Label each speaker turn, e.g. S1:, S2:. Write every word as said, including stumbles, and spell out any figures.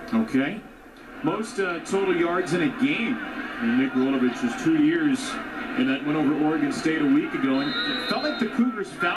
S1: Okay. Most uh, total yards in a game. And Nick Rolovich was two years, and that went over Oregon State a week ago. And it felt like the Cougars found